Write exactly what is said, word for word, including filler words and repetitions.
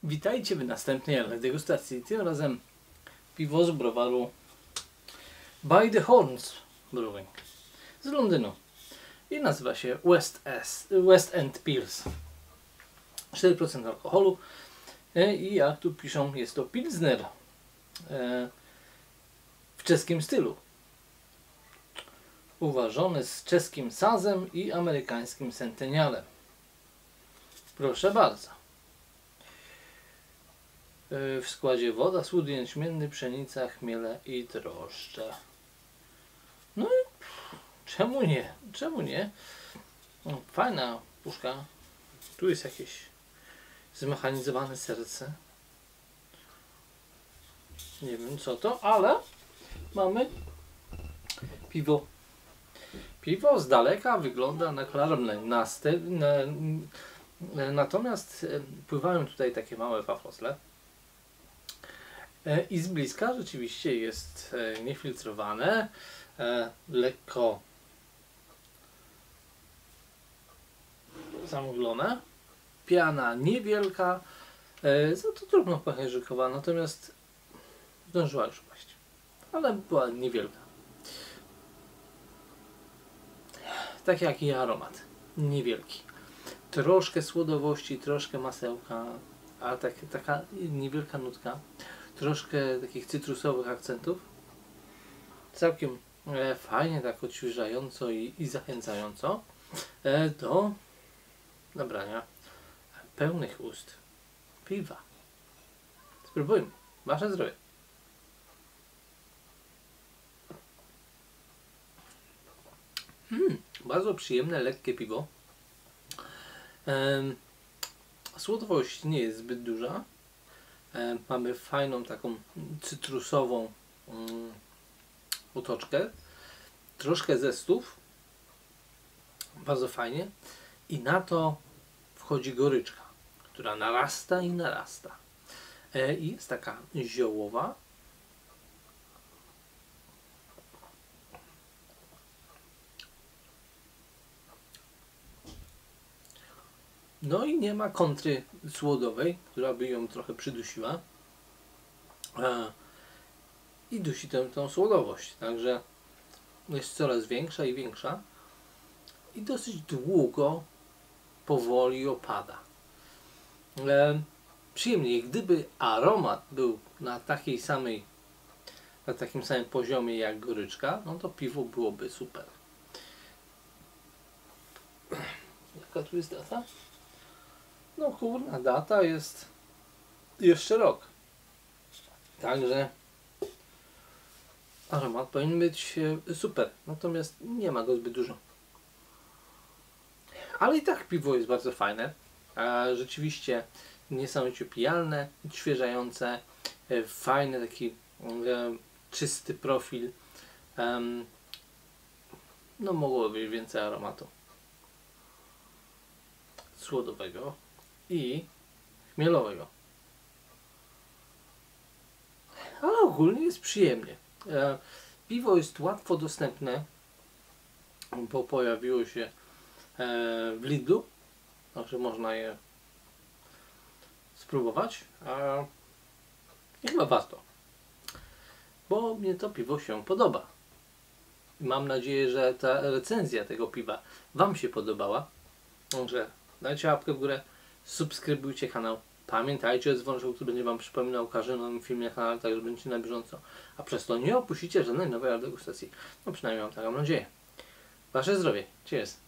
Witajcie w następnej degustacji. Tym razem piwo z browaru By the Horns Brewing z Londynu i nazywa się West, S, West End Pils. cztery procent alkoholu i jak tu piszą, jest to Pilsner w czeskim stylu. Uważony z czeskim sazem i amerykańskim centenialem. Proszę bardzo. W składzie woda, słód jęczmienny, pszenica, chmiele i drożdże. No i czemu nie? Czemu nie? Fajna puszka. Tu jest jakieś zmechanizowane serce. Nie wiem co to, ale mamy piwo. Piwo z daleka wygląda na klarowne. Na na, natomiast pływają tutaj takie małe wafle. I z bliska rzeczywiście jest niefiltrowane, lekko zamglone, piana niewielka, za to drobno pacierzykowa, natomiast zdążyła już paść, ale była niewielka. Tak jak i aromat, niewielki. Troszkę słodowości, troszkę masełka, a tak, taka niewielka nutka. Troszkę takich cytrusowych akcentów. Całkiem e, fajnie, tak odświeżająco i, i zachęcająco e, do nabrania pełnych ust piwa. Spróbujmy. Wasze zdrowie. Mm, bardzo przyjemne, lekkie piwo. E, słodowość nie jest zbyt duża. E, mamy fajną taką cytrusową um, otoczkę, troszkę zestów, bardzo fajnie, i na to wchodzi goryczka, która narasta i narasta. E, i jest taka ziołowa. No i nie ma kontry słodowej, która by ją trochę przydusiła. E, I dusi tę, tą słodowość. Także jest coraz większa i większa. I dosyć długo, powoli opada. E, przyjemnie. Gdyby aromat był na takiej samej, na takim samym poziomie jak goryczka, no to piwo byłoby super. Jaka tu jest data? No kurna, data jest jeszcze rok. Także aromat powinien być super. Natomiast nie ma go zbyt dużo. Ale i tak piwo jest bardzo fajne. Rzeczywiście niesamowicie pijalne, odświeżające, fajny taki czysty profil. No mogło być więcej aromatu słodowego i chmielowego. Ale ogólnie jest przyjemnie. E, piwo jest łatwo dostępne, bo pojawiło się e, w Lidlu, także można je spróbować. E, I chyba warto, bo mnie to piwo się podoba. Mam nadzieję, że ta recenzja tego piwa Wam się podobała. Także dajcie łapkę w górę, subskrybujcie kanał. Pamiętajcie o dzwoneczku, który będzie Wam przypominał o każdym nowym filmie na kanale, tak że będziecie na bieżąco. A przez to nie opuścicie żadnej nowej degustacji. No przynajmniej mam taką nadzieję. Wasze zdrowie. Cheers.